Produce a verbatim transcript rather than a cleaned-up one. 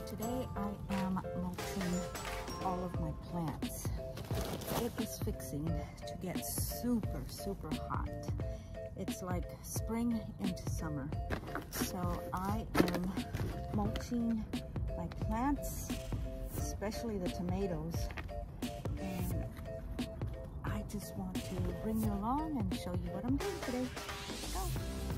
Today I am mulching all of my plants. It is fixing to get super, super hot. It's like spring into summer. So I am mulching my plants, especially the tomatoes. And I just want to bring you along and show you what I'm doing today. Let's go.